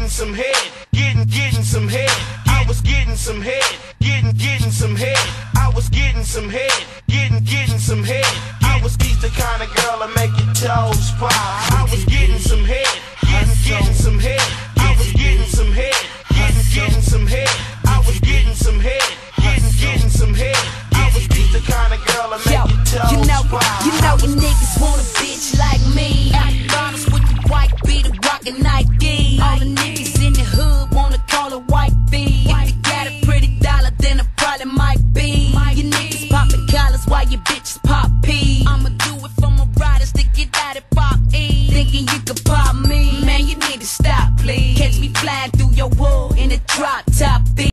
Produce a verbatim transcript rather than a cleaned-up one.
getting some head, getting, getting some head. I was getting some head, getting, getting some head. I was getting some head, getting, getting some head. I was the kind of girl that make your toes pop.